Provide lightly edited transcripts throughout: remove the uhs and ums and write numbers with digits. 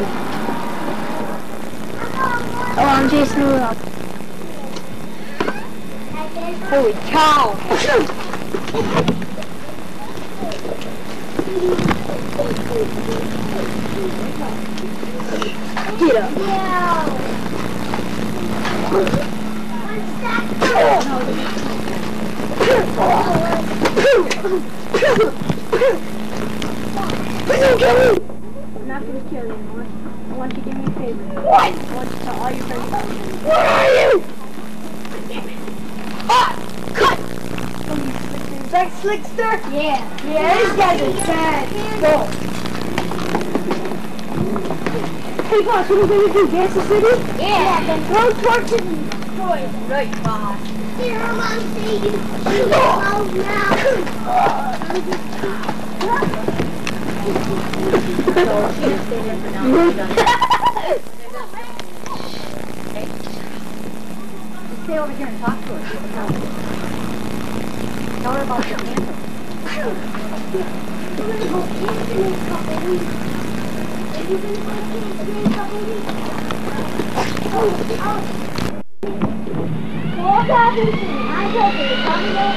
Oh, I'm chasing her up. Holy cow! Get up. Please don't kill me! I'm not going to kill you. I want you to do me a favor. What? I want you to tell all your friends about me. Where are you? Ah! Cut! Is that Slickster? Yeah. Yeah, these guys are bad. Go. Hey, boss, what are we going to do? Dance the city? Yeah. Then throw torches and destroy it. Right, boss. Here, Mom, say you out So she just stayed in for now. We're done. Just stay over here and talk to her. Tell her about your cancer. We're going to go camping in a couple weeks. Are you going to go camping in a couple weeks? What happened to me? I told you to come here.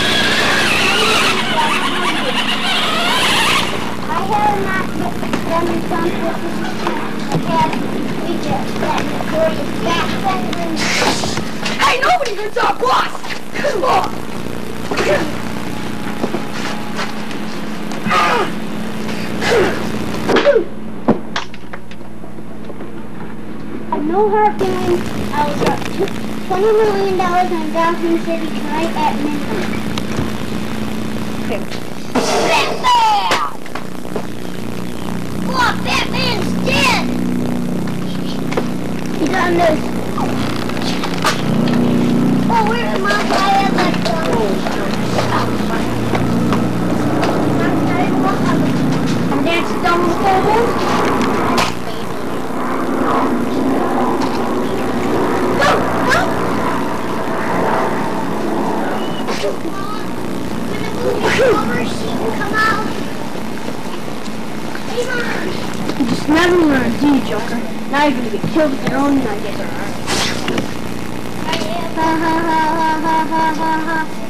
I have not done something we just let the door is back. Hey, nobody hurts our boss! Come on! No hard feelings. I will drop $20 million on Gotham City tonight at midnight. Batman! What? Batman's dead! He's on this. Oh, where's my fire left And that's double forward. Come out. You just never learn, do you, Joker? Now you're gonna get killed with your own nuggets. Ha ha ha ha ha ha ha ha.